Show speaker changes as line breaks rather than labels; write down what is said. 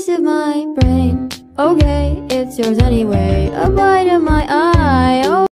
piece of my brain. Okay, it's yours anyway. A bite